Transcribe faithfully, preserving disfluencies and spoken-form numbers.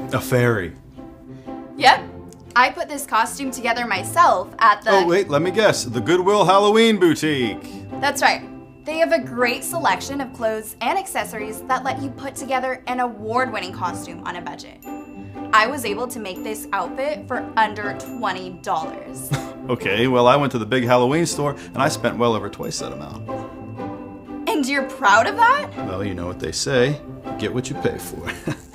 A fairy. Yep. I put this costume together myself at the... Oh, wait, let me guess. The Goodwill Halloween Boutique. That's right. They have a great selection of clothes and accessories that let you put together an award-winning costume on a budget. I was able to make this outfit for under twenty dollars. Okay, well, I went to the big Halloween store and I spent well over twice that amount. And you're proud of that? Well, you know what they say. Get what you pay for.